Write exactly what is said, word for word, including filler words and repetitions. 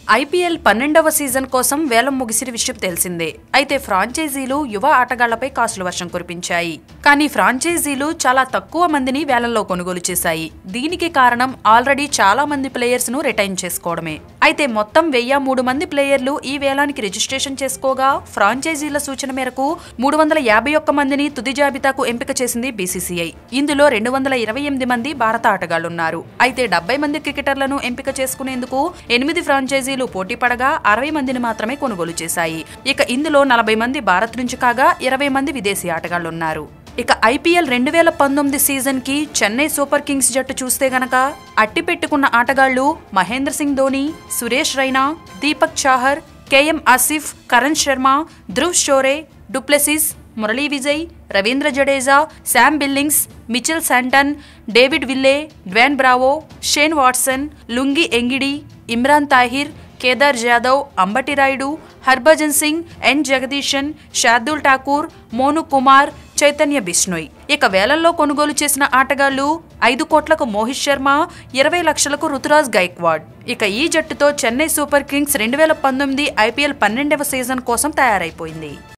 IPL పన్నెండవ season కోసం వేలం ముగిసిన విషయం తెలిసిందే. అయితే ఫ్రాంచైజీలు యువ ఆటగాళ్లపై కాసుల వర్షం కురిపించాయి. కానీ ఫ్రాంచైజీలు చాలా తక్కువ మందిని వేలంలో కొనుగోలు చేశాయి. దీనికి కారణం ఆల్రెడీ చాలా మంది ప్లేయర్స్ ను రిటైన్ చేసుకోవడమే. అయితే మొత్తం వెయ్యి మూడు మంది ప్లేయర్లు ఈ వేలానికి రిజిస్ట్రేషన్ చేసుకోగా ఫ్రాంచైజీల సూచన మేరకు మూడు వందల యాభై ఒక్క మందిని తుది జాబితాకు ఎంపిక చేసింది బీసీసీఐ. ఇందులో రెండు వందల ఇరవై ఎనిమిది మంది భారత ఆటగాళ్లున్నారు. అయితే డెబ్బై మంది క్రికెటర్లను ఎంపిక చేసుకునేందుకు ఎనిమిది ఫ్రాంచైజీ పోటీ పడగా అరవై మందిని మాత్రమే కొనుగోలు చేశాయి. ఇక ఇందులో నలభై మంది భారత్ నుంచి కాగా ఇరవై మంది విదేశీ ఆటగాళ్లున్నారు. ఇక ఐపీఎల్ రెండు వేల పంతొమ్మిది సీజన్ కి చెన్నై సూపర్ కింగ్స్ జట్టు చూస్తే గనక అట్టి పెట్టుకున్న ఆటగాళ్లు Mahendra Singh Dhoni, Suresh Raina, Deepak Chahar, KM Asif, Karan Sharma, Dhruv Shorey, du Plessis, Murali Vijay, Ravindra Jadeja, Sam Billings, Mitchell Santner, David Willey, Dwayne Bravo, Shane Watson, Lungi Ngidi, Imran Tahir, Kedar Jadhav, Ambati Rayudu, Harbhajan Singh, N Jagadeesan, Shardul Thakur, Monu Kumar, Chaitanya Bishnoi. ఇక వేలల్లో కొనుగోలు చేసిన ఆటగాళ్లు ఐదు కోట్లకు మోహిత్ శర్మ, ఇరవై లక్షలకు రుతురాజ్ గైక్వాడ్. ఇక ఈ జట్టుతో చెన్నై సూపర్ కింగ్స్ రెండు వేల పంతొమ్మిది ఐపీఎల్ పన్నెండవ సీజన్ కోసం తయారైపోయింది.